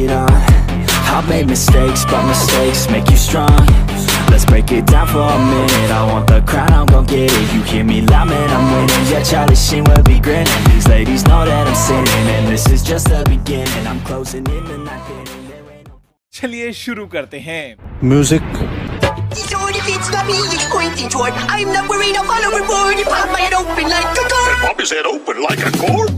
it on. I've made mistakes, but mistakes make you strong. Let's break it down for a minute. I want the crown, I'm gon' get it. You hear me loud, man, I'm winning. Yeah, Charlie Sheen will be grinning. These ladies know that I'm sinning, and this is just the beginning. I'm closing in the ninth inning. There ain't no... चलिए शुरू करते हैं। Music. I'm not worried, I'll follow reward. You pop my head open like a car. Pop his head open like a cork.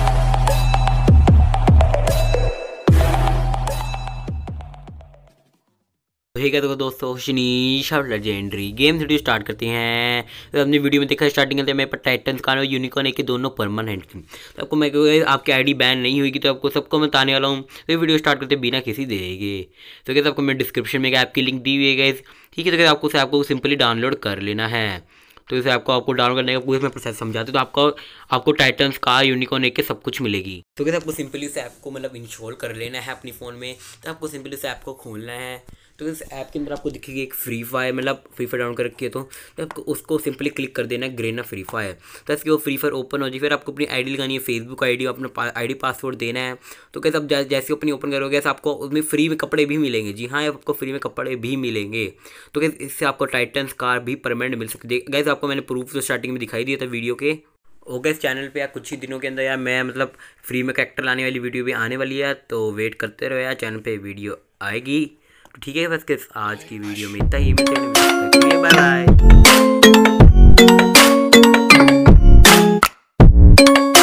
ठीक है तो दोस्तों शनीश और legendary game video start करते हैं। तो अपनी वीडियो में देखा स्टार्टिंग करते हैं मेरे पास टाइटन्स का और यूनिकॉर्न एक दोनों परमानेंट की। तो आपको मैं आपकी आईडी बैन नहीं हुई तो आपको सबको मैं बताने वाला हूँ। तो ये वीडियो स्टार्ट करते बिना किसी देगे। तो क्या आपको मैं डिस्क्रिप्शन में ऐप की लिंक दी हुई है गाइस, ठीक है। तो क्या आपको सिंपली डाउनलोड कर लेना है। तो इसे आपको डाउनलोड करने का पूरा मैं प्रोसेस समझाते तो आपको टाइटन्स का यूनिकॉर्न एक के सब कुछ मिलेगी। तो कैसे आपको सिंपली इस ऐप को मतलब इंस्टॉल कर लेना है अपनी फ़ोन में। तो आपको सिंपली इस ऐप को खोलना है। तो इस ऐप के अंदर आपको दिखेगी एक फ्री फायर, मतलब फ्री फायर डाउनलोड कर रखी है तो आपको उसको सिंपली क्लिक कर देना है ग्रेना फ्री फायर। तो इसकी वो फ्री फायर ओपन हो जाए। फिर आपको अपनी आईडी लगानी है, फेसबुक आईडी, अपना आईडी पासवर्ड देना है। तो कैसे आप जैसे अपनी ओपन करोगे ऐसे आपको उसमें फ्री में कपड़े भी मिलेंगे। जी हाँ, आपको फ्री में कपड़े भी मिलेंगे। तो कैसे इससे आपको टाइटन्स कार भी परमानेंट मिल सकती है। गैस आपको मैंने प्रूफ तो स्टार्टिंग में दिखाई दिया था वीडियो के। ओके, इस चैनल पे यार कुछ ही दिनों के अंदर यार मैं मतलब फ्री में कैरेक्टर लाने वाली वीडियो भी आने वाली है। तो वेट करते रहो यार, चैनल पे वीडियो आएगी। तो ठीक है, बस किस आज की वीडियो में इतना ही। Bye bye.